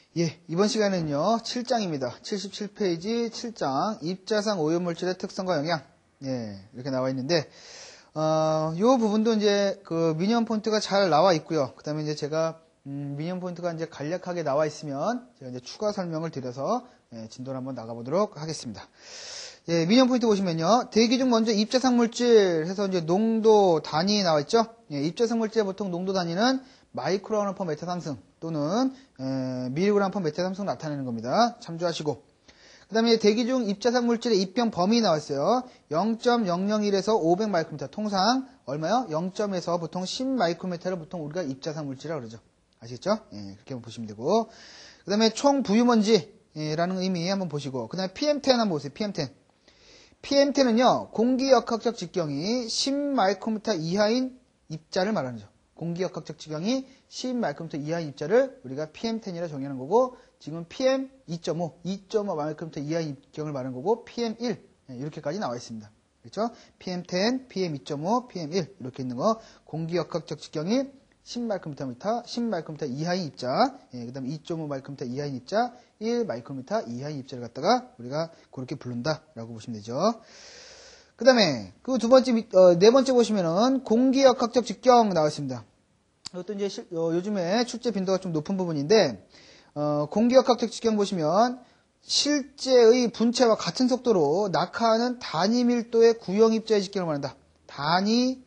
예, 이번 시간은요, 7장입니다. 77페이지 7장, 입자상 오염물질의 특성과 영향. 예, 이렇게 나와 있는데, 요 부분도 이제 그 미니멈 포인트가 잘 나와 있고요. 그 다음에 이제 제가, 미니멈 포인트가 이제 간략하게 나와 있으면, 제가 이제 추가 설명을 드려서, 진도를 한번 나가보도록 하겠습니다. 예, 미니멈 포인트 보시면요, 대기 중 먼저 입자상 물질 해서 이제 농도 단위 나와 있죠? 예, 입자상 물질의 보통 농도 단위는 마이크로그램 퍼 메타 상승 또는 밀리그램 퍼 메타 상승 나타내는 겁니다. 참조하시고. 그 다음에 대기 중 입자상 물질의 입병 범위 나왔어요. 0.001에서 500 마이크로미터. 통상 얼마요? 0점에서 보통 10 마이크로미터를 보통 우리가 입자상 물질이라고 그러죠. 아시겠죠? 예, 그렇게 보시면 되고. 그 다음에 총 부유먼지라는 의미 한번 보시고. 그 다음에 PM10 한번 보세요. PM10. PM10은요, 공기역학적 직경이 10 마이크로미터 이하인 입자를 말하는 거죠. 공기역학적 직경이 10 마이크로미터 이하인 입자를 우리가 PM10이라 정의하는 거고, 지금 PM 2.5, 2.5 마이크로미터 이하인 입경을 말하는 거고, PM1 이렇게까지 나와 있습니다. 그렇죠? PM10, PM2.5, PM1 이렇게 있는 거, 공기역학적 직경이 10 마이크로미터 이하인 입자, 그 다음에 2.5 마이크로미터 이하인 입자, 1 마이크로미터 이하인 입자를 갖다가 우리가 그렇게 부른다라고 보시면 되죠. 그 다음에 그 네 번째 보시면은 공기역학적 직경 나와 있습니다. 이것도 이제 요즘에 출제 빈도가 좀 높은 부분인데, 공기역학적 직경 보시면 실제의 분체와 같은 속도로 낙하하는 단위 밀도의 구형 입자의 직경을 말한다. 단위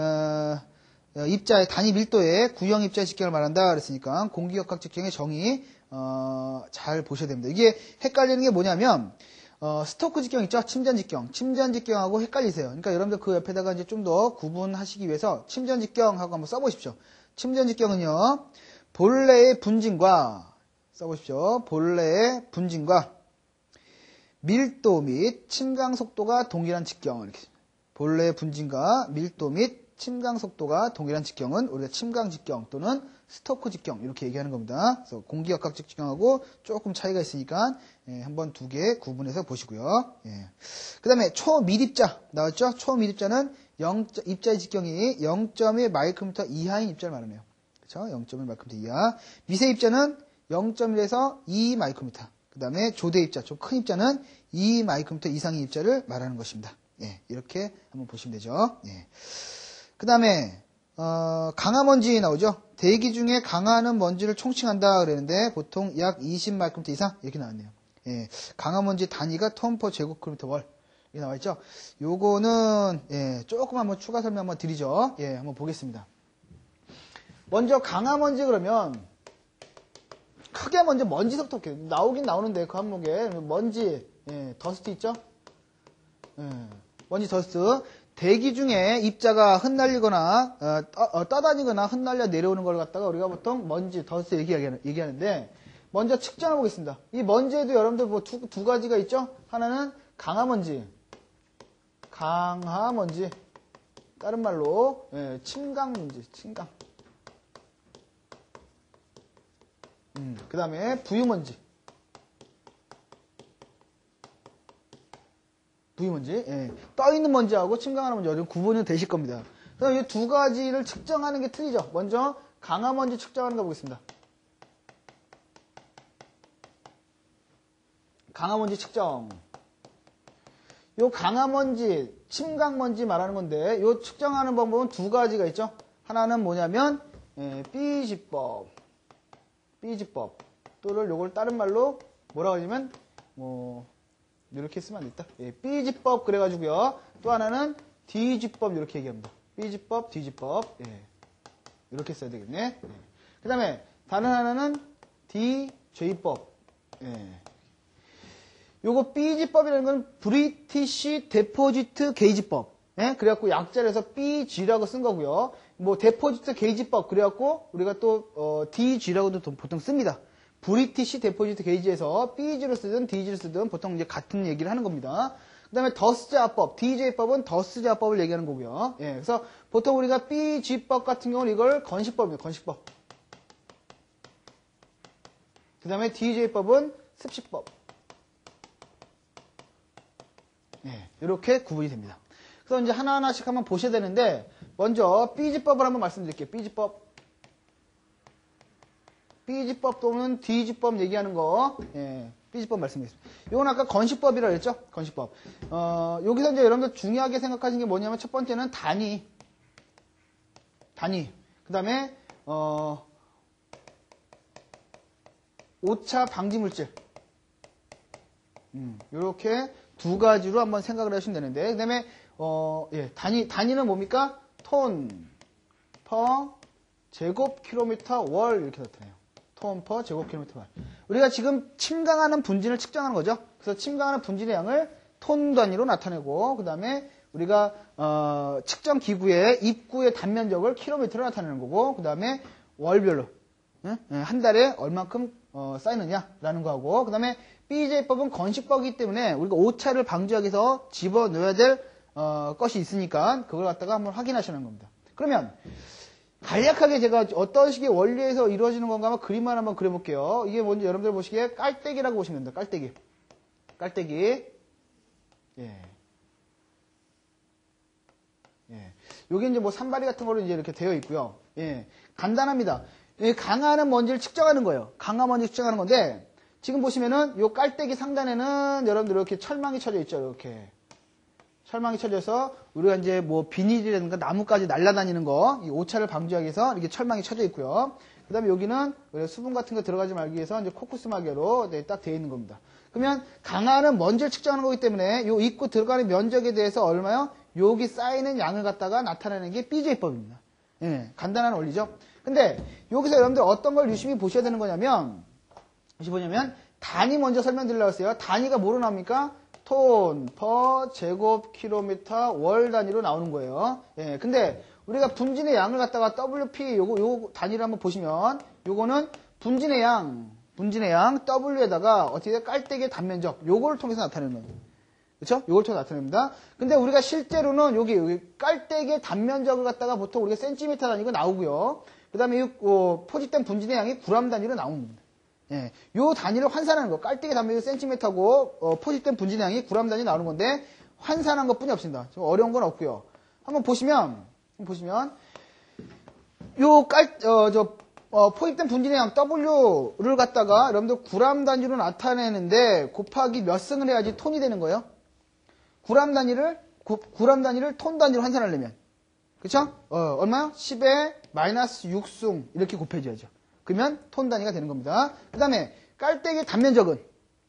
밀도의 구형 입자의 직경을 말한다 그랬으니까 공기역학 직경의 정의 잘 보셔야 됩니다. 이게 헷갈리는 게 뭐냐면 스토크 직경 있죠? 침전 직경하고 헷갈리세요. 그러니까 여러분들 그 옆에다가 이제 좀 더 구분하시기 위해서 침전 직경하고 한번 써보십시오. 침전 직경은요, 본래의 분진과 써보십시오. 본래의 분진과 밀도 및 침강 속도가 동일한 직경. 이렇게 본래의 분진과 밀도 및 침강 속도가 동일한 직경은 우리가 침강 직경 또는 스토크 직경 이렇게 얘기하는 겁니다. 그래서 공기역학적 직경하고 조금 차이가 있으니까 한번 두 개 구분해서 보시고요. 그 다음에 초밀입자 나왔죠? 초밀입자는 입자의 직경이 0.1 마이크로미터 이하인 입자를 말하네요. 그렇죠? 0.1 마이크로미터 이하. 미세입자는 0.1에서 2 마이크로미터. 그 다음에 조대입자, 좀 큰 입자는 2 마이크로미터 이상의 입자를 말하는 것입니다. 이렇게 한번 보시면 되죠. 그 다음에 강화 먼지 나오죠. 대기 중에 강화하는 먼지를 총칭한다 그랬는데 보통 약 20 마이크로미터 이상 이렇게 나왔네요. 강화 먼지 단위가 톤/제곱킬로미터 월 이렇게 나와 있죠. 요거는 조금 한번 추가 설명 한번 드리죠. 한번 보겠습니다. 먼저 강화 먼지 그러면 크게 먼저 먼지부터 나오긴 나오는데 그 항목에 먼지 더스트 있죠. 먼지 더스트. 대기 중에 입자가 흩날리거나 떠다니거나 흩날려 내려오는 걸 갖다가 우리가 보통 먼지 더스트 얘기하는데, 먼저 측정해 보겠습니다. 이 먼지에도 여러분들 뭐 두 가지가 있죠. 하나는 강화 먼지, 다른 말로 침강 먼지, 침강. 그 다음에 부유먼지, 떠있는 먼지하고 침강하는 먼지 어디 구분이 되실 겁니다. 그래서 이 두 가지를 측정하는 게 틀리죠. 먼저 강화 먼지 측정하는 거 보겠습니다. 강화 먼지 측정. 요 강화 먼지, 침강 먼지 말하는 건데, 요 측정하는 방법은 두 가지가 있죠. 하나는 뭐냐면 B지법 또를 요걸 다른 말로 뭐라고 하냐면 이렇게 쓰면 안 됐다. B지법 그래가지고요. 또 하나는 D지법 이렇게 얘기합니다. B지법, D지법. 이렇게 써야 되겠네. 그 다음에 다른 하나는 DJ법. 요거 B지법이라는 건 브리티시 데포지트 게이지법. 그래갖고 약자를 해서 BG라고 쓴 거고요. 뭐 데포지트 게이지법 그래갖고 우리가 또 DG라고도 보통 씁니다. 브리티시 데포지트 게이지에서 BG를 쓰든 DG를 쓰든 보통 이제 같은 얘기를 하는 겁니다. 그 다음에 더스자법, DJ법은 더스자법을 얘기하는 거고요. 그래서 보통 우리가 BG법 같은 경우는 이걸 건식법입니다. 건식법. 그 다음에 DJ법은 습식법. 이렇게 구분이 됩니다. 그래서 이제 하나하나씩 한번 보셔야 되는데, 먼저 B지법을 한번 말씀드릴게요. B지법. B지법 또는 D지법 얘기하는 거, 예, B지법 말씀드리겠습니다. 이건 아까 건식법이라고 했죠? 건식법. 여기서 이제 여러분들 중요하게 생각하시는 게 뭐냐면 첫 번째는 단위. 그 다음에, 오차 방지 물질. 요렇게 두 가지로 한번 생각을 하시면 되는데, 그 다음에, 예, 단위는 뭡니까? 톤, 퍼, 제곱킬로미터 월 이렇게 나타나요. 톤 퍼 제곱킬로미터 월. 우리가 지금 침강하는 분진을 측정하는 거죠. 그래서 침강하는 분진의 양을 톤 단위로 나타내고, 그 다음에 우리가 측정 기구의 입구의 단면적을 킬로미터로 나타내는 거고, 그 다음에 월별로 한 달에 얼만큼 쌓이느냐라는 거하고, 그 다음에 BJ법은 건식법이기 때문에 우리가 오차를 방지하기 위해서 집어넣어야 될 것이 있으니까 그걸 갖다가 한번 확인하시는 겁니다. 그러면 간략하게 제가 어떤 식의 원리에서 이루어지는 건가 한번 그림만 한번 그려볼게요. 이게 뭔지 여러분들 보시기에 깔때기라고 보시면 됩니다. 깔때기. 예. 요게 이제 뭐 산발이 같은 걸로 이제 이렇게 되어 있고요. 예. 간단합니다. 강하는 먼지를 측정하는 거예요. 강화 먼지 측정하는 건데, 지금 보시면은 요 깔때기 상단에는 여러분들 이렇게 철망이 쳐져 있죠. 이렇게. 철망이 쳐져서 우리가 이제 뭐 비닐이라든가 나무까지 날아다니는 거, 이 오차를 방지하기 위해서 이렇게 철망이 쳐져 있고요. 그 다음에 여기는 수분 같은 거 들어가지 말기 위해서 이제 코쿠스 마개로 딱 되어 있는 겁니다. 그러면 강화는 먼지를 측정하는 거기 때문에 요 입구 들어가는 면적에 대해서 얼마요? 여기 쌓이는 양을 갖다가 나타내는 게 BJ법입니다. 예, 간단한 원리죠. 근데 여기서 여러분들 어떤 걸 유심히 보셔야 되는 거냐면, 단위 먼저 설명드리려고 했어요. 단위가 뭐로 나옵니까? 톤, 퍼, 제곱킬로미터, 월 단위로 나오는 거예요. 예, 근데 우리가 분진의 양을 갖다가 WP 요 단위를 한번 보시면, 요거는 분진의 양 W에다가 어떻게 돼? 깔때기의 단면적, 요거를 통해서 나타내는 거예요. 그쵸? 요걸 통해서 나타냅니다. 근데 우리가 실제로는 여기 깔때기의 단면적을 갖다가 보통 우리가 센티미터 단위가 나오고요. 그 다음에 이 포집된 분진의 양이 그램 단위로 나옵니다. 예, 요 단위를 환산하는 거. 깔때기 단면이 센티미터고, 포집된 분진의 양이 그램 단위 나오는 건데, 환산한 것 뿐이 없습니다. 좀 어려운 건 없고요. 한번 보시면, 포집된 분진의 양 W를 갖다가 여러분들 그램 단위로 나타내는데, 곱하기 몇 승을 해야지 톤이 되는 거예요? 그램 단위를 톤 단위로 환산하려면. 그쵸? 얼마요? 10에 마이너스 6승. 이렇게 곱해줘야죠. 그러면 톤 단위가 되는 겁니다. 그 다음에 깔때기 단면적은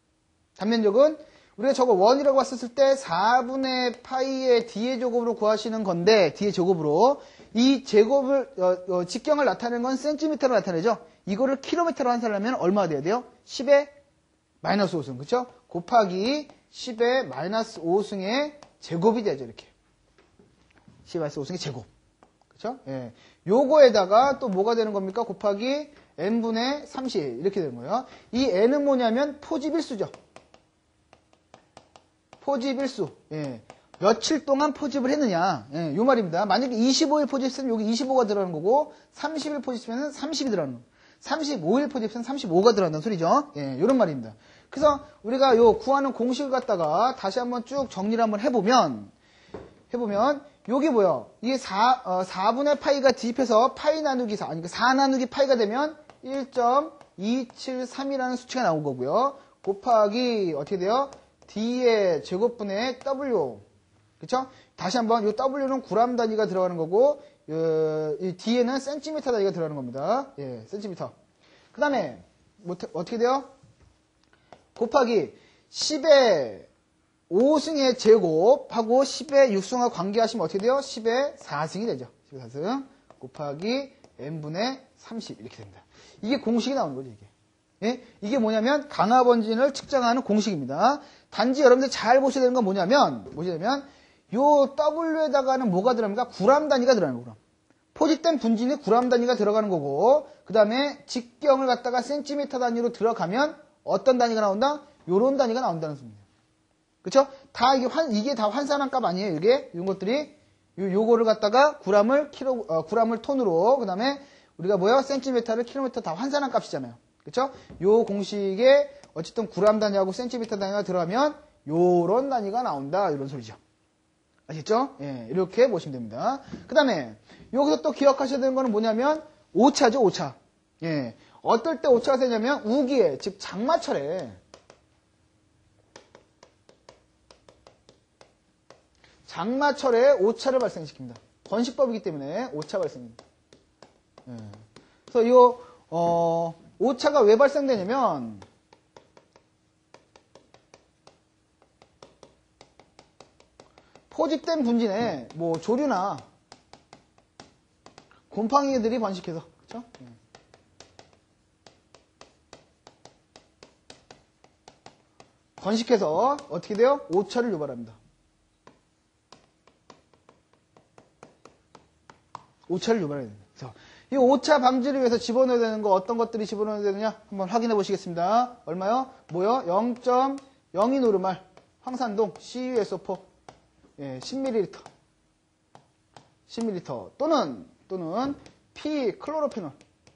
우리가 저거 원이라고 왔었을 때 4분의 파이의 D의 제곱으로 구하시는 건데, D의 제곱으로 이 제곱을 직경을 나타내는 건 센티미터로 나타내죠. 이거를 킬로미터로 환산하면 얼마가 돼야 돼요? 10에 마이너스 5승. 그쵸? 곱하기 10에 마이너스 5승의 제곱이 되죠. 이렇게 10에 마이너스 5승의 제곱. 그쵸? 예. 요거에다가 또 뭐가 되는 겁니까? 곱하기 n분의 30 이렇게 되는 거예요. 이 n은 뭐냐면 포집일수죠. 포집일수. 예. 며칠 동안 포집을 했느냐. 예, 요 말입니다. 만약에 25일 포집했으면 여기 25가 들어가는 거고, 30일 포집했으면 30이 들어가는 거고, 35일 포집했으면 35가 들어간다는 소리죠. 예, 요런 말입니다. 그래서 우리가 요 구하는 공식을 갖다가 다시 한번 쭉 정리를 한번 해보면 요게 뭐예요? 이게 4분의 파이가 대입해서 파이 나누기 4, 그러니까 4 나누기 파이가 되면 1.273이라는 수치가 나온 거고요. 곱하기 어떻게 돼요? D의 제곱분의 W. 그쵸? 다시 한번 이 W는 그램 단위가 들어가는 거고, 이 D에는 센티미터 단위가 들어가는 겁니다. 예, 센티미터. 그 다음에 어떻게 돼요? 곱하기 10의 5승의 제곱하고 10의 6승과 관계하시면 어떻게 돼요? 10의 4승이 되죠. 10의 4승 곱하기 n분의 30 이렇게 됩니다. 이게 공식이 나오는 거죠, 이게. 예? 이게 뭐냐면 강화번진을 측정하는 공식입니다. 단지 여러분들 잘 보셔야 되는 건 뭐냐면 요 W에다가는 뭐가 들어갑니까? 그램 단위가 들어가는 거고, 포집된 분진이 그램 단위가 들어가는 거고, 그 다음에 직경을 갖다가 센티미터 단위로 들어가면 어떤 단위가 나온다? 요런 단위가 나온다는 소리입니다. 그쵸? 이게 다 환산한 값 아니에요, 이게? 이런 것들이. 요거를 갖다가 그램을 톤으로, 그 다음에 우리가 센티미터를 킬로미터 다 환산한 값이잖아요. 그쵸? 요 공식에 어쨌든 그램 단위하고 센티미터 단위가 들어가면 요런 단위가 나온다, 이런 소리죠. 아시겠죠? 예, 이렇게 보시면 됩니다. 그 다음에 여기서 또 기억하셔야 되는 거는 뭐냐면 오차죠, 오차. 예. 어떨 때 오차가 생기냐면 우기에, 즉 장마철에 오차를 발생시킵니다. 건식법이기 때문에 오차 발생입니다. 예. 그래서 이 오차가 왜 발생되냐면 포집된 분진에 뭐 조류나 곰팡이들이 번식해서, 그렇죠? 번식해서 어떻게 돼요? 오차를 유발합니다. 오차를 유발해야 됩니다. 그래서 이 오차 방지를 위해서 집어넣어야 되는 거 어떤 것들이 집어넣어야 되느냐 한번 확인해 보시겠습니다. 얼마요? 뭐요? 0.02 노르말 황산동 CuSO4 10ml 10ml 또는 P 클로로페놀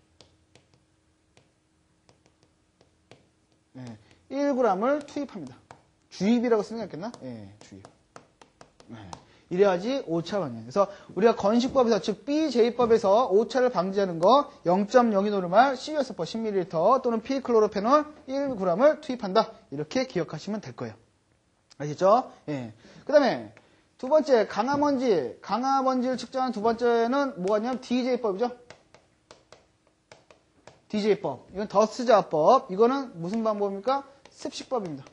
1g을 투입합니다. 주입이라고 쓰는 게 낫겠나? 주입. 이래야지 오차가 방지해요. 그래서 우리가 건식법에서, 즉 BJ법에서 오차를 방지하는 거 0.02 노르말 CuSO4 10ml 또는 P클로로페놀 1g을 투입한다. 이렇게 기억하시면 될 거예요. 아시겠죠? 그 다음에 두 번째 강화먼지를 측정하는 두 번째는 뭐가 있냐면 DJ법이죠. DJ법. 이건 더스자법. 이거는 무슨 방법입니까? 습식법입니다.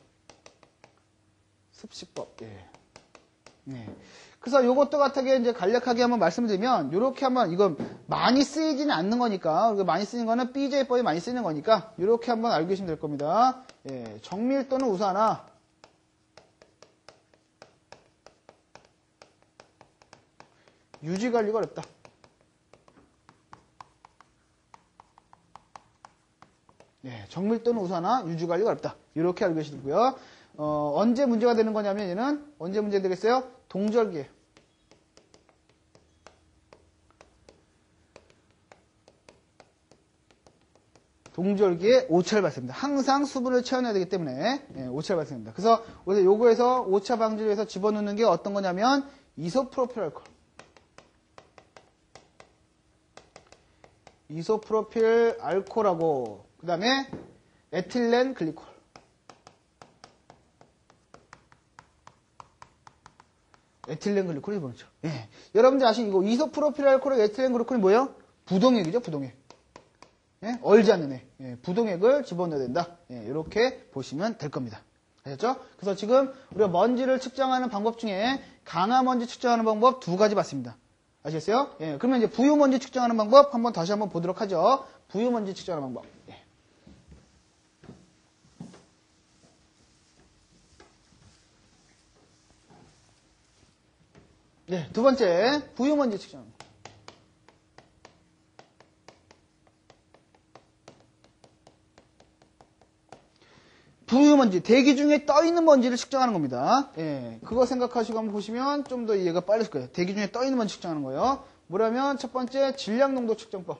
습식법. 그래서 요것도 같하게 이제 간략하게 한번 말씀드리면, 요렇게 한번, 이건 많이 쓰이지는 않는 거니까, 많이 쓰이는 거는 BJ법이 많이 쓰이는 거니까, 요렇게 한번 알고 계시면 될 겁니다. 정밀 또는 우산화. 유지 관리가 어렵다. 정밀 또는 우산화, 유지 관리가 어렵다. 이렇게 알고 계시고요. 언제 문제가 되는 거냐면 얘는 언제 문제 되겠어요? 동절기에. 동절기에 오차를 발생합니다. 항상 수분을 채워내야 되기 때문에 오차를 발생합니다. 그래서 요거에서 오차 방지를 위해서 집어넣는 게 어떤 거냐면 이소프로필 알코올. 이소프로필 알코올하고 그 다음에 에틸렌 글리콜. 에틸렌 글리콜이 뭐죠? 여러분들 아시는 이거 이소프로필 알코올하고 에틸렌 글리콜이 뭐예요? 부동액이죠, 부동액. 얼지 않는 액. 부동액을 집어넣어야 된다. 이렇게 보시면 될 겁니다. 아셨죠? 그래서 지금 우리가 먼지를 측정하는 방법 중에 강화먼지 측정하는 방법 두 가지 봤습니다. 아시겠어요? 그러면 이제 부유먼지 측정하는 방법 다시 한번 보도록 하죠. 부유먼지 측정하는 방법. 두 번째, 부유먼지 측정하는 방법. 부유먼지, 대기 중에 떠있는 먼지를 측정하는 겁니다. 그거 생각하시고 한번 보시면 좀 더 이해가 빠르실 거예요. 대기 중에 떠있는 먼지 측정하는 거예요. 뭐라면 첫 번째, 질량농도 측정법.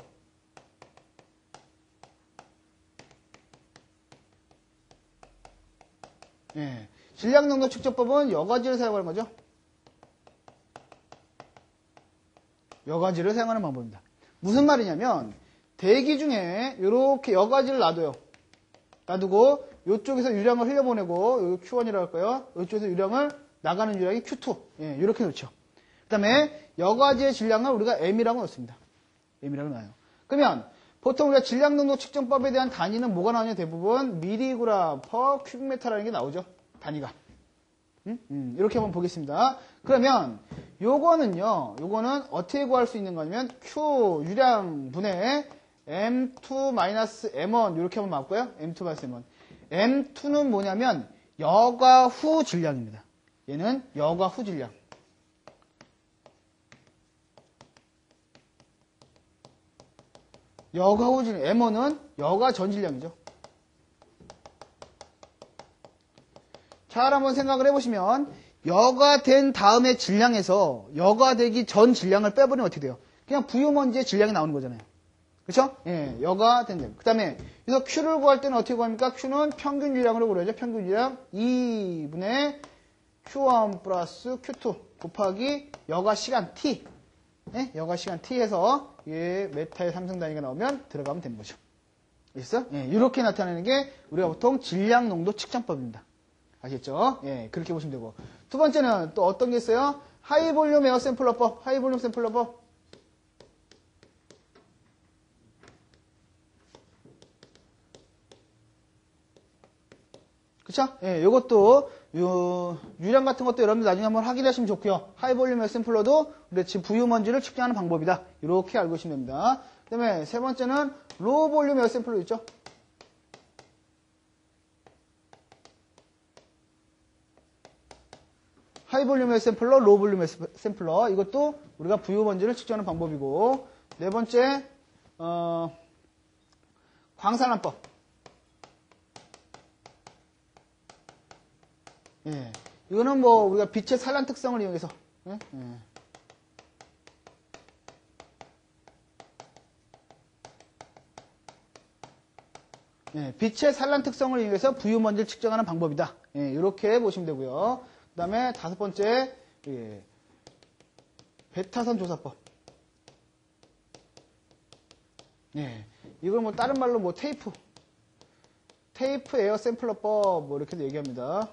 질량농도 측정법은 여과지를 사용하는 거죠. 여과지를 사용하는 방법입니다. 무슨 말이냐면 대기 중에 이렇게 여과지를 놔두고 이쪽에서 유량을 흘려보내고 여기 Q1이라고 할 거예요. 이쪽에서 유량을 나가는 유량이 Q2. 이렇게 놓죠. 그 다음에 여과지의 질량을 우리가 M이라고 놓습니다. M이라고 놔요. 그러면 보통 우리가 질량농도 측정법에 대한 단위는 뭐가 나오냐? 대부분 미리그램 퍼 큐빅미터라는 게 나오죠. 단위가. 이렇게 한번 보겠습니다. 그러면 요거는 어떻게 구할 수 있는 거냐면 Q 유량분의 M2-M1 이렇게 한번 맞고요. M2-M1. M2는 뭐냐면 여과후 질량입니다. 얘는 여과후 질량. 여과후 질량. M1은 여과 전 질량이죠. 잘 한번 생각을 해보시면 여과된 다음에 질량에서 여과되기 전 질량을 빼버리면 어떻게 돼요? 그냥 부유먼지의 질량이 나오는 거잖아요. 그렇죠? 여과된 점. 그 다음에 그래서 Q를 구할 때는 어떻게 구합니까? Q는 평균 유량으로 구하죠. 평균 유량 2분의 Q1 플러스 Q2 곱하기 여과 시간 T. 여과 시간 T 해서 메타의 삼성 단위가 나오면 들어가면 되는 거죠. 있어? 예, 이렇게 나타내는 게 우리가 보통 질량 농도 측정법입니다. 아시겠죠? 예, 그렇게 보시면 되고. 두 번째는 또 어떤 게 있어요? 하이 볼륨 에어 샘플러법, 하이 볼륨 샘플러법. 그쵸? 예, 요것도, 유량 같은 것도 여러분들 나중에 한번 확인하시면 좋고요. 하이 볼륨 에어 샘플러도 우리 지금 부유먼지를 측정하는 방법이다. 이렇게 알고 계시면 됩니다. 그 다음에 세 번째는 로우 볼륨 에어 샘플러 있죠? 하이 볼륨 에어 샘플러, 로우 볼륨 에어 샘플러. 이것도 우리가 부유먼지를 측정하는 방법이고. 네 번째, 광산화법. 예. 이거는 뭐 우리가 빛의 산란 특성을 이용해서 예? 예. 예, 빛의 산란 특성을 이용해서 부유먼지를 측정하는 방법이다. 예, 이렇게 보시면 되고요. 그 다음에 다섯 번째, 예, 배타선 조사법. 예, 이걸 뭐 다른 말로 뭐 테이프 에어 샘플러법 뭐 이렇게도 얘기합니다.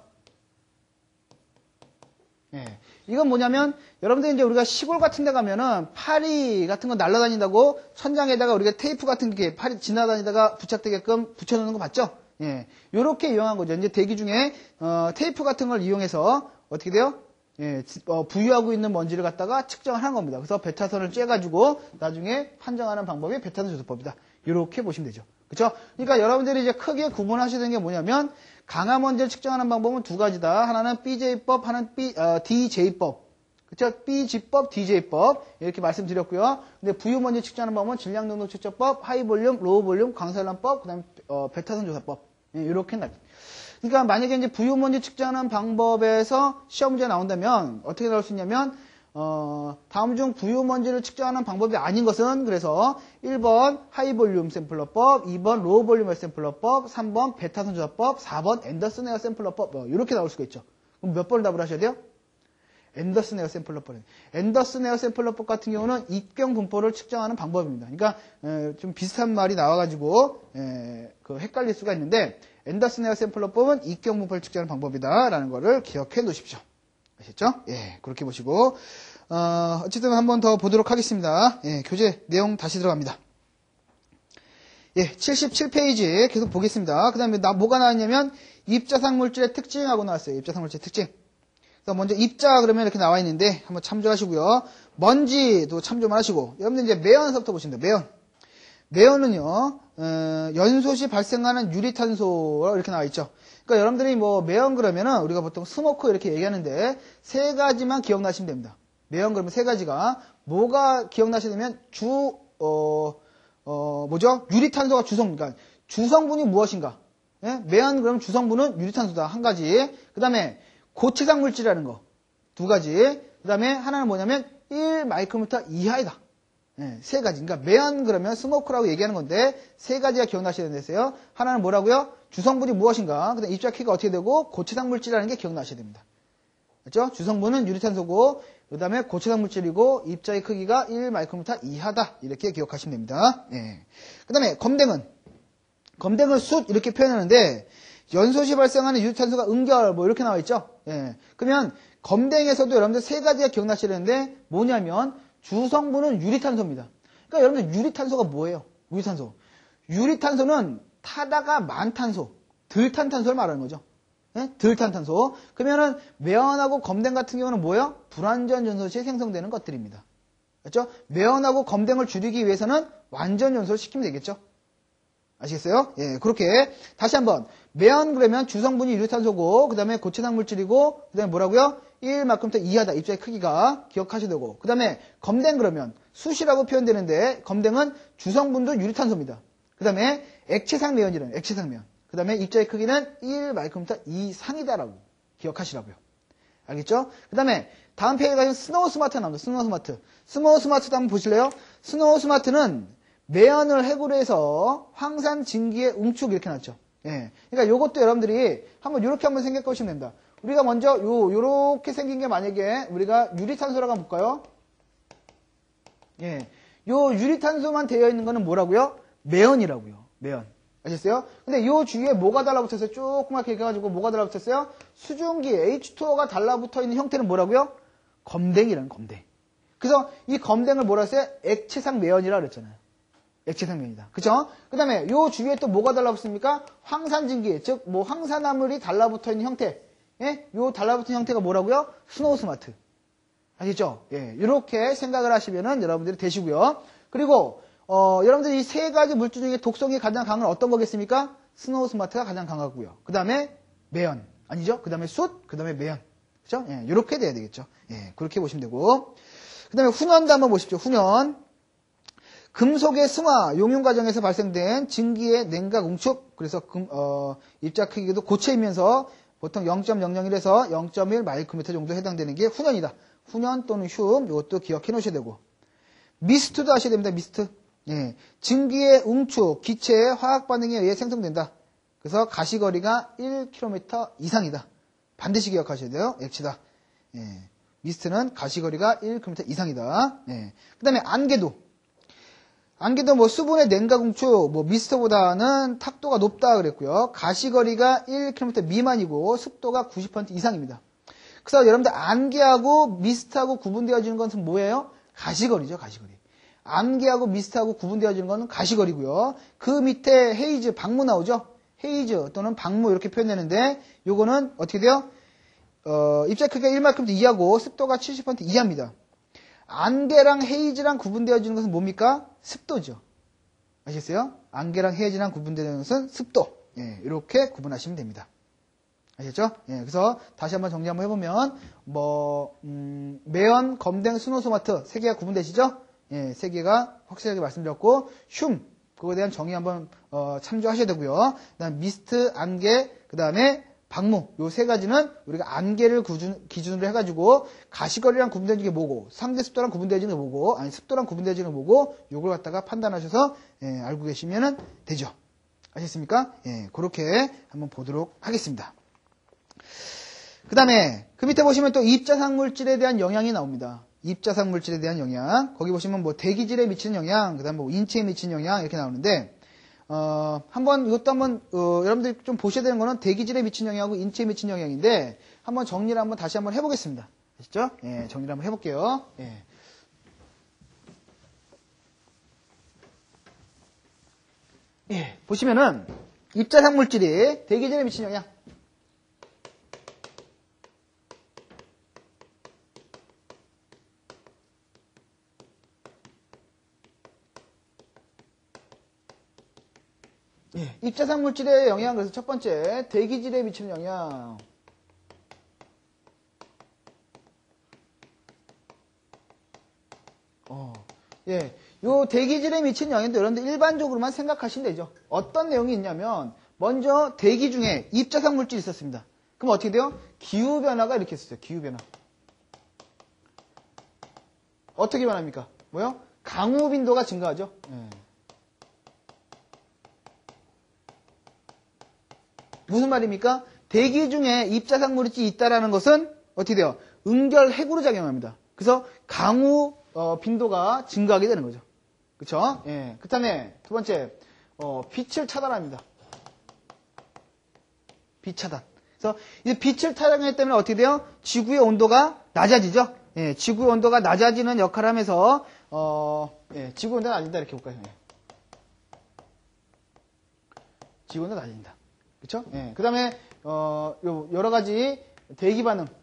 예, 이건 뭐냐면 여러분들 이제 우리가 시골 같은 데 가면은 파리 같은 거 날아다닌다고 천장에다가 우리가 테이프 같은 게 파리 지나다니다가 부착되게끔 붙여놓는 거 봤죠? 예, 요렇게 이용한 거죠. 이제 대기 중에 테이프 같은 걸 이용해서 어떻게 돼요? 예, 부유하고 있는 먼지를 갖다가 측정을 한 겁니다. 그래서 베타선을 쬐가지고 나중에 판정하는 방법이 베타선 조사법이다. 이렇게 보시면 되죠. 그렇죠? 그러니까 여러분들이 이제 크게 구분하셔야 되는 게 뭐냐면 강화 먼지를 측정하는 방법은 두 가지다. 하나는 BJ법, 하나는 DJ법. 그렇죠? BG법, DJ법 이렇게 말씀드렸고요. 근데 부유 먼지 측정하는 방법은 질량 농도 측정법, 하이 볼륨, 로우 볼륨, 광산화법, 그다음에 베타선 조사법. 예, 이렇게 그러니까 만약에 이제 부유 먼지 측정하는 방법에서 시험 문제 나온다면 어떻게 나올 수 있냐면 다음 중 부유 먼지를 측정하는 방법이 아닌 것은 그래서 1번 하이 볼륨 샘플러법, 2번 로우 볼륨 샘플러법, 3번 베타선 조사법, 4번 앤더슨 에어 샘플러법 이렇게 나올 수가 있죠. 그럼 몇 번을 답을 하셔야 돼요? 앤더슨 에어 샘플러법. 앤더슨 에어 샘플러법 같은 경우는 입경 분포를 측정하는 방법입니다. 그러니까 좀 비슷한 말이 나와가지고 헷갈릴 수가 있는데 앤더슨 에어 샘플러법은 입경 분포를 측정하는 방법이다라는 거를 기억해 놓으십시오. 아셨죠? 예, 그렇게 보시고 어쨌든 한번 더 보도록 하겠습니다. 예, 교재 내용 다시 들어갑니다. 예, 77페이지 계속 보겠습니다. 그 다음에 뭐가 나왔냐면 입자상 물질의 특징하고 나왔어요. 입자상 물질의 특징. 그래서 먼저 입자 그러면 이렇게 나와 있는데 한번 참조하시고요. 먼지도 참조만 하시고 여러분들 이제 매연서부터 보시면 돼요. 매연은요 연소 시 발생하는 유리탄소 이렇게 나와 있죠. 그러니까 여러분들이 뭐 매연 그러면은 우리가 보통 스모크 이렇게 얘기하는데 세 가지만 기억나시면 됩니다. 매연 그러면 세 가지가 뭐가 기억나시냐면 뭐죠? 유리탄소가 그러니까 주성분이 무엇인가? 예? 매연 그러면 주성분은 유리탄소다 한 가지. 그 다음에 고체상 물질이라는 거 두 가지. 그 다음에 하나는 뭐냐면 1마이크로미터 이하이다. 예, 세 가지. 그러니까 매연 그러면 스모크라고 얘기하는 건데 세 가지가 기억나셔야 되는데요. 하나는 뭐라고요? 주성분이 무엇인가? 그다음 입자 키가 어떻게 되고 고체상 물질이라는 게 기억나셔야 됩니다. 그렇죠? 주성분은 유리탄소고 그다음에 고체상 물질이고 입자의 크기가 1마이크로미터 이하다. 이렇게 기억하시면 됩니다. 예. 그다음에 검댕은 숯 이렇게 표현하는데 연소 시 발생하는 유리탄소가 응결 뭐 이렇게 나와 있죠. 예. 그러면 검댕에서도 여러분들 세 가지가 기억나셔야 되는데 뭐냐면 주성분은 유리탄소입니다. 그러니까 여러분들 유리탄소가 뭐예요? 유리탄소는 타다가 많탄소, 덜 탄 탄소를 말하는 거죠. 네? 덜 탄 탄소. 그러면은 매연하고 검댕 같은 경우는 뭐예요? 불완전 연소 시에 생성되는 것들입니다. 그렇죠? 매연하고 검댕을 줄이기 위해서는 완전 연소를 시키면 되겠죠? 아시겠어요? 예, 그렇게 다시 한번 매연 그러면 주성분이 유리탄소고 그 다음에 고체상 물질이고 그 다음에 뭐라고요? 1마크로미터 이하다. 입자의 크기가 기억하셔야 되고 그 다음에 검댕 그러면 숯이라고 표현되는데 검댕은 주성분도 유리탄소입니다. 그 다음에 액체상 매연이라는 액체상 매연. 그 다음에 입자의 크기는 1마이크로미터 이상이다라고 기억하시라고요. 알겠죠? 그 다음에 다음 페이지에 가시면 스노우 스마트 나옵니다. 스노우 스마트도 한번 보실래요? 스노우 스마트는 매연을 핵으로 해서 황산 증기의 응축 이렇게 나왔죠. 예. 그러니까 요것도 여러분들이 이렇게 한번 생각해 보시면 됩니다. 우리가 먼저 요렇게 생긴 게 만약에 우리가 유리탄소라고 한번 볼까요? 예. 요 유리탄소만 되어 있는 거는 뭐라고요? 매연이라고요. 매연. 아셨어요? 근데 요 주위에 뭐가 달라붙었어요? 조그맣게 해가지고 뭐가 달라붙었어요? 수증기 H2O가 달라붙어 있는 형태는 뭐라고요? 검댕이라는 검댕. 그래서 이 검댕을 뭐라 했어요? 액체상 매연이라 그랬잖아요. 액체상 매연이다. 그쵸? 그 다음에 요 주위에 또 뭐가 달라붙습니까? 황산진기, 즉, 뭐 황산화물이 달라붙어 있는 형태. 예? 요 달라붙은 형태가 뭐라고요? 스노우 스마트. 아시죠? 예. 이렇게 생각을 하시면은 여러분들이 되시고요. 그리고, 여러분들 이 세 가지 물질 중에 독성이 가장 강한 건 어떤 거겠습니까? 스노우 스마트가 가장 강하고요. 그 다음에 매연. 아니죠? 그 다음에 숯, 그 다음에 매연. 그죠? 예. 이렇게 돼야 되겠죠. 예. 그렇게 보시면 되고. 그 다음에 훈연도 한번 보십시오. 훈연. 금속의 승화, 용융 과정에서 발생된 증기의 냉각 응축. 그래서 입자 크기도 고체이면서 보통 0.001에서 0.1 마이크로미터 정도 해당되는 게 훈연이다. 훈연 또는 흉, 이것도 기억해 놓으셔야 되고. 미스트도 하셔야 됩니다. 미스트. 예. 증기의 응축, 기체의 화학 반응에 의해 생성된다. 그래서 가시거리가 1km 이상이다. 반드시 기억하셔야 돼요. 액체다. 예. 미스트는 가시거리가 1km 이상이다. 예. 그 다음에 안개도. 안개도 뭐 수분의 냉각 응축, 뭐 미스트보다는 탁도가 높다 그랬고요. 가시거리가 1km 미만이고 습도가 90% 이상입니다. 그래서 여러분들 안개하고 미스트하고 구분되어지는 것은 뭐예요? 가시거리죠, 가시거리. 안개하고 미스트하고 구분되어지는 것은 가시거리고요. 그 밑에 헤이즈, 방무 나오죠? 헤이즈 또는 방무 이렇게 표현되는데 요거는 어떻게 돼요? 입자 크기가 1마이크로미터 이하고 습도가 70% 이하입니다. 안개랑 헤이즈랑 구분되어지는 것은 뭡니까? 습도죠. 아시겠어요? 안개랑 헤이즈랑 구분되는 것은 습도. 예, 이렇게 구분하시면 됩니다. 아시겠죠? 예, 그래서 다시 한번 정리 한번 해보면 매연, 검댕, 스노우스마트 세 개가 구분되시죠? 예, 세 개가 확실하게 말씀드렸고 흉 그거에 대한 정의 한번 참조하셔야 되고요. 그다음 미스트, 안개, 그다음에 방무 요 세 가지는 우리가 안개를 기준으로 해가지고 가시거리랑 구분되어지는 게 뭐고 상대 습도랑 구분되어지는 게 뭐고 아니 습도랑 구분되어지는 게 뭐고 요걸 갖다가 판단하셔서 예, 알고 계시면 되죠. 아셨습니까? 예, 그렇게 한번 보도록 하겠습니다. 그 다음에 그 밑에 보시면 또 입자상 물질에 대한 영향이 나옵니다. 입자상 물질에 대한 영향 거기 보시면 뭐 대기질에 미치는 영향 그 다음에 뭐 인체에 미치는 영향 이렇게 나오는데 이것도 한번 여러분들이 좀 보셔야 되는 거는 대기질에 미치는 영향하고 인체에 미치는 영향인데 한번 정리를 한번 다시 한번 해보겠습니다. 아시죠? 예, 정리를 한번 해볼게요. 예. 예, 보시면은 입자상 물질이 대기질에 미치는 영향. 예, 입자상 물질의 영향, 그래서 첫 번째, 대기질에 미치는 영향. 예, 요 대기질에 미치는 영향도 여러분들 일반적으로만 생각하시면 되죠. 어떤 내용이 있냐면, 먼저 대기 중에 입자상 물질이 있었습니다. 그럼 어떻게 돼요? 기후변화가 이렇게 있었어요. 기후변화. 어떻게 변합니까? 뭐요? 강우 빈도가 증가하죠. 예. 무슨 말입니까? 대기 중에 입자상 물질이 있다라는 것은 어떻게 돼요? 응결 핵으로 작용합니다. 그래서 강우 빈도가 증가하게 되는 거죠. 그쵸? 예. 그 다음에 두 번째, 빛을 차단합니다. 빛 차단. 그래서 이 빛을 차단하기 때문에 어떻게 돼요? 지구의 온도가 낮아지죠? 예. 지구의 온도가 낮아지는 역할을 하면서, 예. 지구 온도가 낮아진다. 이렇게 볼까요? 예. 지구 온도가 낮아진다. 그쵸? 예. 그 다음에, 여러 가지 대기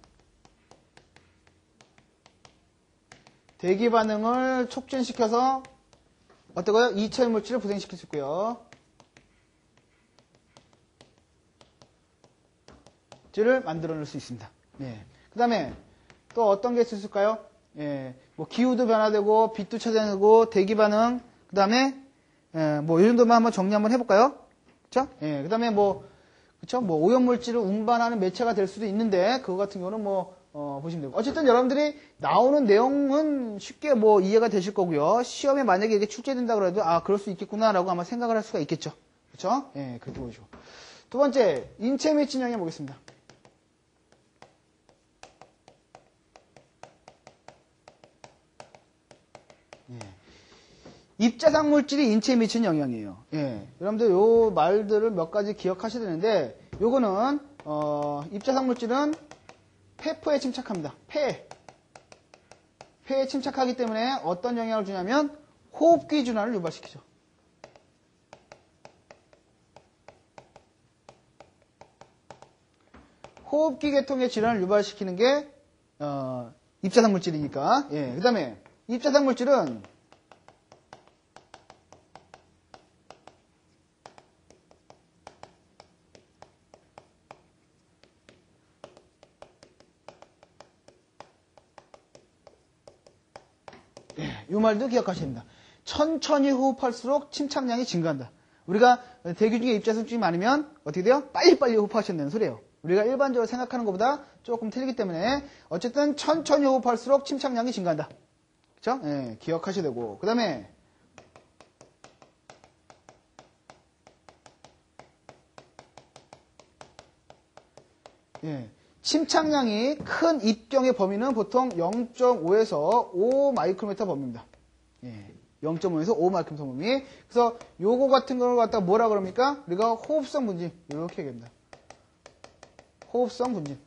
반응을 촉진시켜서 어떠고요? 이처의 물질을 부생시킬 수 있고요. 를 만들어낼 수 있습니다. 예. 그 다음에 또 어떤 게 있을까요? 예. 뭐 기후도 변화되고 빛도 차단되고 대기 반응. 그 다음에 뭐 이 정도만 한번 정리 한번 해볼까요? 그쵸? 예. 그 다음에 그쵸? 뭐 오염물질을 운반하는 매체가 될 수도 있는데 그거 같은 경우는 보시면 되고. 어쨌든 여러분들이 나오는 내용은 쉽게 이해가 되실 거고요. 시험에 만약에 이게 출제된다 그래도 그럴 수 있겠구나라고 아마 생각을 할 수가 있겠죠. 그쵸? 예, 그렇게 보시고. 두 번째, 인체에 미치는 영향 보겠습니다. 예. 입자상 물질이 인체에 미치는 영향이에요. 예. 여러분들 요 말들을 몇 가지 기억하셔야 되는데, 요거는, 입자상 물질은 폐포에 침착합니다. 폐에 침착하기 때문에 어떤 영향을 주냐면, 호흡기 질환을 유발시키죠. 호흡기 계통의 질환을 유발시키는 게, 입자상 물질이니까. 예. 그 다음에, 입자상 물질은, 이 말도 기억하셔야 됩니다. 천천히 호흡할수록 침착량이 증가한다. 우리가 대기 중에 입자성증이 많으면 어떻게 돼요? 빨리빨리 호흡하셔야 되는 소리예요. 우리가 일반적으로 생각하는 것보다 조금 틀리기 때문에 어쨌든 천천히 호흡할수록 침착량이 증가한다. 그렇죠? 예, 기억하셔야 되고. 그 다음에 침착량이 큰 입경의 범위는 보통 0.5에서 5 마이크로미터 범위입니다. 0.5에서 5 마이크로미터 범위. 그래서 요거 같은 걸 갖다가 뭐라 그럽니까? 우리가 호흡성 분진. 이렇게 얘기합니다. 호흡성 분진.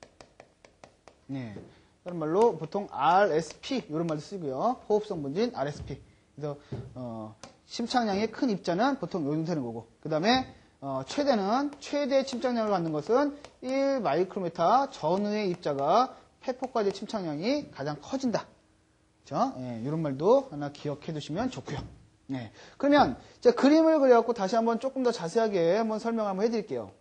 다른 말로 보통 RSP 이런 말도 쓰고요. 호흡성 분진 RSP. 그래서 침착량이 큰 입자는 보통 요 정도 되는 거고. 그 다음에 최대 침착량을 갖는 것은 1 마이크로미터 전후의 입자가 폐포까지 침착량이 가장 커진다. 그렇죠? 이런 말도 하나 기억해 두시면 좋고요. 그러면 제가 그림을 그려갖고 다시 한번 조금 더 자세하게 한번 설명 한번 해드릴게요.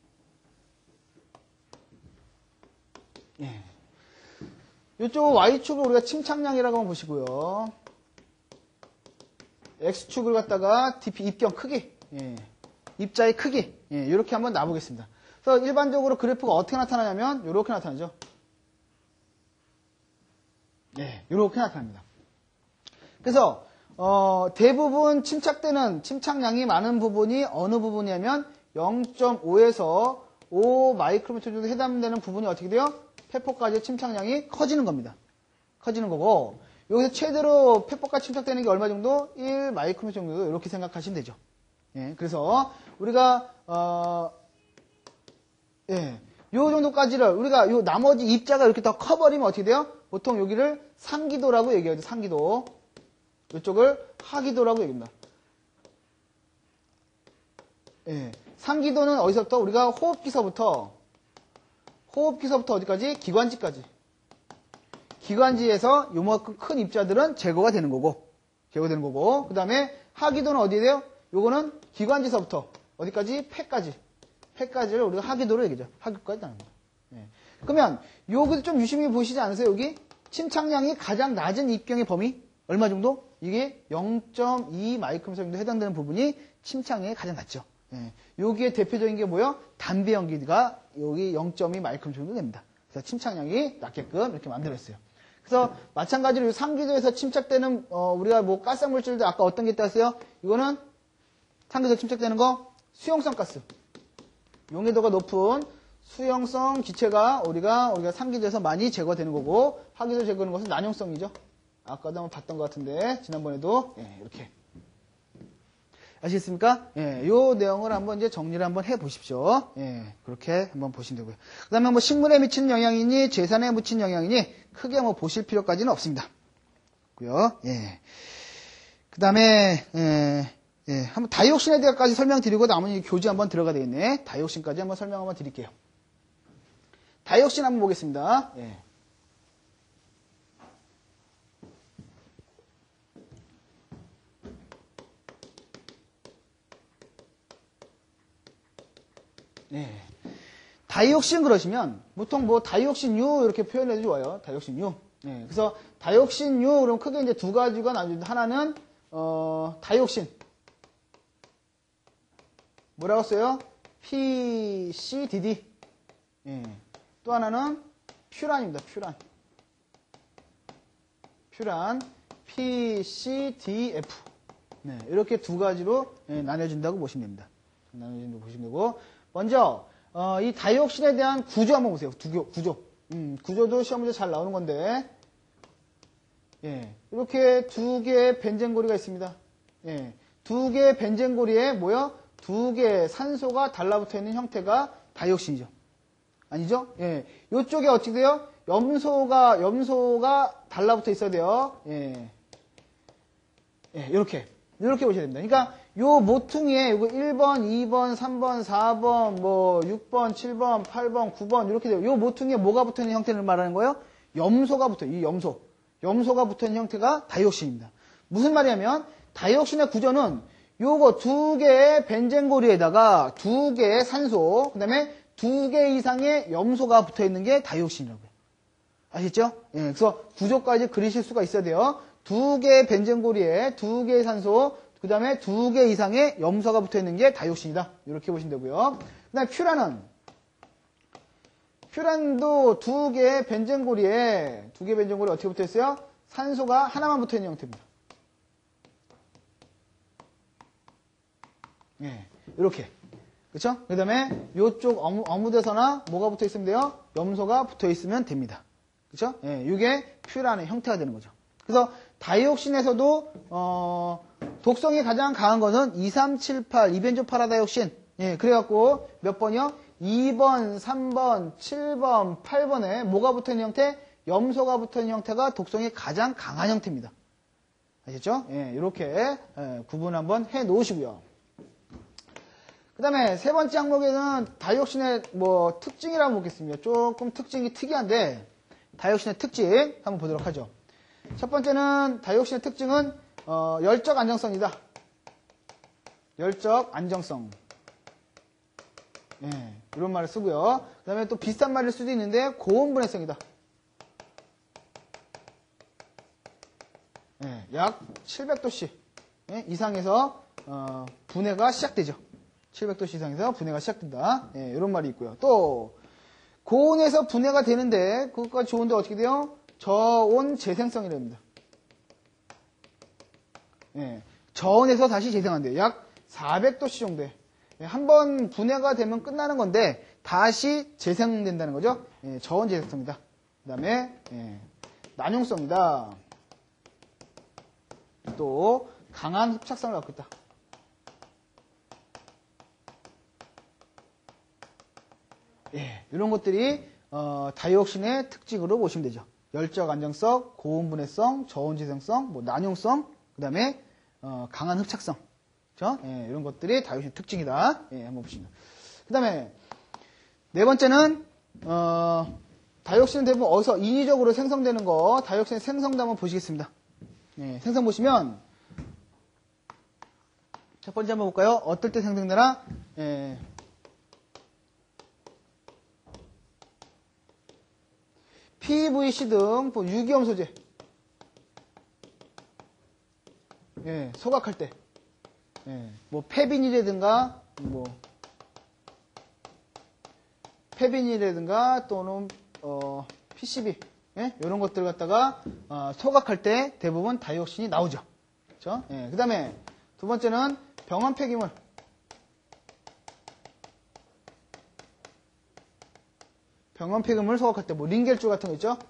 이쪽 Y축을 우리가 침착량이라고 한번 보시고요. X축을 갖다가 DP 입경 크기. 입자의 크기, 이렇게 한번 놔보겠습니다. 그래서 일반적으로 그래프가 어떻게 나타나냐면 이렇게 나타나죠. 이렇게 나타납니다. 그래서 대부분 침착되는 침착량이 많은 부분이 어느 부분이냐면 0.5에서 5 마이크로미터 정도 해당되는 부분이 어떻게 돼요? 폐포까지의 침착량이 커지는 겁니다. 커지는 거고 여기서 최대로 폐포까지 침착되는 게 얼마 정도? 1 마이크로미터 정도 이렇게 생각하시면 되죠. 그래서 우리가 요 정도까지를 우리가 요 나머지 입자가 이렇게 더 커버리면 어떻게 돼요? 보통 여기를 상기도라고 얘기하죠. 상기도. 이쪽을 하기도라고 얘기합니다. 상기도는 어디서부터? 우리가 호흡기서부터 어디까지? 기관지까지. 기관지에서 요만큼 큰 입자들은 제거가 되는 거고. 그 다음에 하기도는 어디에 돼요? 요거는 기관지서부터 어디까지? 폐까지를 우리가 하기도로 얘기죠. 하기도까지 나는 거예요. 그러면 여기도 좀 유심히 보시지 않으세요? 여기 침착량이 가장 낮은 입경의 범위 얼마 정도? 이게 0.2 마이크로미터 정도 해당되는 부분이 침착량이 가장 낮죠. 여기에 대표적인 게 뭐예요? 담배 연기가 여기 0.2 마이크로미터 정도 됩니다. 그래서 침착량이 낮게끔 이렇게 만들었어요. 그래서 마찬가지로 상기도에서 침착되는 우리가 뭐 가스 물질도 아까 어떤 게 있다 했어요? 이거는 상기도에 침착되는 거 수용성 가스. 용해도가 높은 수용성 기체가 우리가 상기도에서 많이 제거되는 거고 하기도 제거하는 것은 난용성이죠. 아까도 한번 봤던 것 같은데 지난번에도 이렇게 아시겠습니까? 요 내용을 한번 이제 정리를 한번 해 보십시오. 그렇게 한번 보시면 되고요. 그다음에 뭐 식물에 미치는 영향이니 재산에 미치는 영향이니 크게 뭐 보실 필요까지는 없습니다. 고요. 그다음에 한번 다이옥신에 대해서까지 설명드리고 나머지 교재 한번 들어가 되겠네. 다이옥신까지 한번 설명 한번 드릴게요. 다이옥신 한번 보겠습니다. 다이옥신 그러시면 보통 뭐 다이옥신유 이렇게 표현해도 좋아요. 다이옥신유. 그래서 다이옥신유 그럼 크게 이제 두 가지가 나뉘는데 하나는 다이옥신 뭐라고 써요? PCDD. 또 하나는 퓨란입니다. 퓨란 PCDF. 이렇게 두 가지로 나뉘어진다고 보시면 됩니다. 나뉘어진다고 보시면 되고 먼저 이 다이옥신에 대한 구조 한번 보세요. 구조. 구조도 시험 문제 잘 나오는 건데 이렇게 두 개의 벤젠고리가 있습니다. 예. 두 개의 벤젠고리에 뭐요? 두 개의 산소가 달라붙어 있는 형태가 다이옥신이죠. 아니죠? 예. 요쪽에 어떻게 돼요? 염소가 달라붙어 있어야 돼요. 예. 예, 요렇게 보셔야 됩니다. 그러니까 요 모퉁이에 요거 1번, 2번, 3번, 4번, 뭐 6번, 7번, 8번, 9번 이렇게 돼요. 요 모퉁이에 뭐가 붙어 있는 형태를 말하는 거예요? 염소가 붙어 이 염소가 붙어 있는 형태가 다이옥신입니다. 무슨 말이냐면 다이옥신의 구조는 요거 두 개의 벤젠고리에다가 두 개의 산소, 그다음에 두 개 이상의 염소가 붙어 있는 게 다이옥신이라고요. 아시죠? 예, 그래서 구조까지 그리실 수가 있어야 돼요. 두 개의 벤젠고리에 두 개의 산소, 그 다음에 두 개 이상의 염소가 붙어 있는 게 다이옥신이다. 이렇게 보시면 되고요. 그 다음에 퓨란도 두 개의 벤젠고리에 어떻게 붙어 있어요? 산소가 하나만 붙어 있는 형태입니다. 예, 이렇게. 그쵸? 그 다음에 요쪽 어무데서나 뭐가 붙어 있으면 돼요? 염소가 붙어 있으면 됩니다. 그쵸? 예, 이게 퓨란의 형태가 되는 거죠. 그래서 다이옥신에서도 독성이 가장 강한 것은 2, 3, 7, 8 이벤조 파라다이옥신. 예, 그래갖고 몇 번이요? 2번, 3번, 7번, 8번에 뭐가 붙어있는 형태? 염소가 붙어있는 형태가 독성이 가장 강한 형태입니다. 아시죠? 예, 이렇게 구분 한번 해 놓으시고요. 그 다음에 세 번째 항목에는 다이옥신의 뭐 특징이라고 보겠습니다. 조금 특징이 특이한데 다이옥신의 특징 한번 보도록 하죠. 첫 번째는 다이옥신의 특징은 열적 안정성이다. 열적 안정성. 예, 이런 말을 쓰고요. 그 다음에 또 비슷한 말일 수도 있는데 고온분해성이다. 예, 약 700도씨 이상에서 분해가 시작되죠. 700도씨 이상에서 분해가 시작된다. 예, 이런 말이 있고요. 또 고온에서 분해가 되는데 그것까지 좋은데 어떻게 돼요? 저온 재생성이랍니다. 예, 저온에서 다시 재생한대요. 약 400도씨 정도에. 예, 한번 분해가 되면 끝나는 건데 다시 재생된다는 거죠. 예, 저온 재생성이다. 그 다음에 난용성이다. 또 강한 흡착성을 갖고 있다. 예, 이런 것들이 다이옥신의 특징으로 보시면 되죠. 열적 안정성, 고온 분해성, 저온 재생성, 뭐 난용성, 그 다음에 강한 흡착성, 그렇죠? 예, 이런 것들이 다이옥신의 특징이다. 예, 한번 보시면. 그 다음에 네 번째는 다이옥신은 대부분 어디서 인위적으로 생성되는 거, 다이옥신의 생성도 한번 보시겠습니다. 예, 생성 보시면 첫 번째 한번 볼까요? 어떨 때 생성되나? 예. PVC 등 유기염 소재, 예, 소각할 때, 예, 뭐 폐빈이라든가, 또는 PCB, 예, 이런 것들 갖다가 소각할 때 대부분 다이옥신이 나오죠. 그렇죠? 예, 그다음에 두 번째는 병원 폐기물. 병원 폐기물 소각할 때, 뭐, 링겔줄 같은 거 있죠?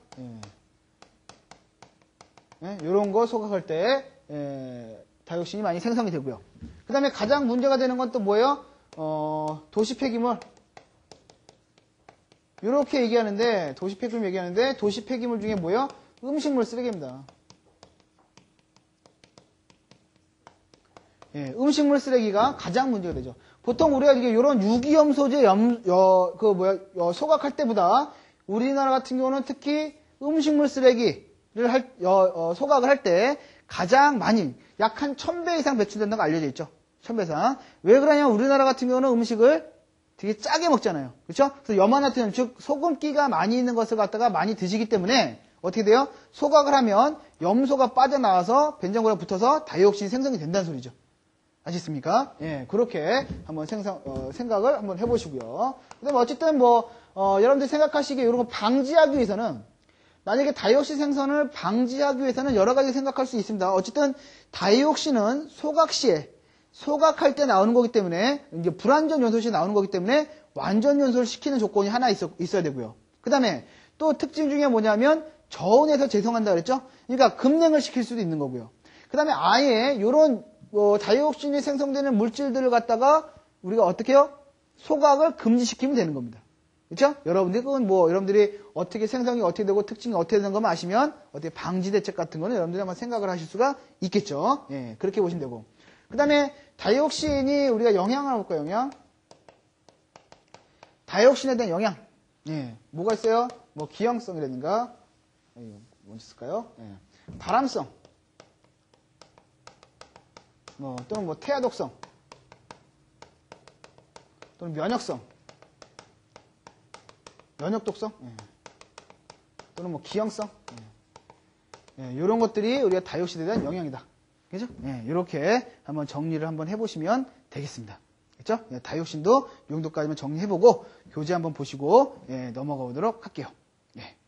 예, 요런 거 소각할 때, 다이옥신이 많이 생성이 되고요. 그 다음에 가장 문제가 되는 건 또 뭐예요? 도시 폐기물. 요렇게 얘기하는데, 도시 폐기물 중에 뭐예요? 음식물 쓰레기입니다. 예, 음식물 쓰레기가 가장 문제가 되죠. 보통 우리가 이게 이런 유기염 소재 소각할 때보다 우리나라 같은 경우는 특히 음식물 쓰레기를 소각을 할 때 가장 많이 약 한 1000배 이상 배출된다고 알려져 있죠. 1000배 이상. 왜 그러냐면 우리나라 같은 경우는 음식을 되게 짜게 먹잖아요. 그렇죠? 그래서 염화나트륨, 즉 소금기가 많이 있는 것을 갖다가 많이 드시기 때문에 어떻게 돼요? 소각을 하면 염소가 빠져나와서 벤젠고리가 붙어서 다이옥신이 생성이 된다는 소리죠. 아시겠습니까? 예, 그렇게 한번 생각을 한번 해보시고요. 그 다음에 어쨌든 여러분들이 생각하시기에 이런 거 방지하기 위해서는, 만약에 다이옥신 생성을 방지하기 위해서는 여러 가지 생각할 수 있습니다. 어쨌든 다이옥신은 소각할 때 나오는 거기 때문에, 이제 불완전 연소시 나오는 거기 때문에 완전 연소를 시키는 조건이 하나 있어야 되고요. 그 다음에 또 특징 중에 뭐냐면 저온에서 재성한다 그랬죠? 그러니까 급냉을 시킬 수도 있는 거고요. 그 다음에 아예 요런 다이옥신이 생성되는 물질들을 갖다가 우리가 어떻게 해요? 소각을 금지시키면 되는 겁니다. 그렇죠? 여러분들이 그건 여러분들이 어떻게 생성이 어떻게 되고 특징이 어떻게 되는 것만 아시면 어떻게 방지 대책 같은 거는 여러분들이 한번 생각을 하실 수가 있겠죠. 예, 그렇게 보시면 되고. 그 다음에 다이옥신이 우리가 영향을 볼까요? 영향. 다이옥신에 대한 영향. 예, 뭐가 있어요? 기형성이라든가, 뭔지 쓸까요? 예, 발암성. 또는 태아독성. 또는 면역성. 면역독성. 예. 또는 기형성. 예. 이런 것들이 우리가 다이옥신에 대한 영향이다. 그죠? 예, 이렇게 한번 정리를 한번 해보시면 되겠습니다. 그죠? 예, 다이옥신도 용도까지만 정리해보고 교재 한번 보시고 넘어가 보도록 할게요. 예.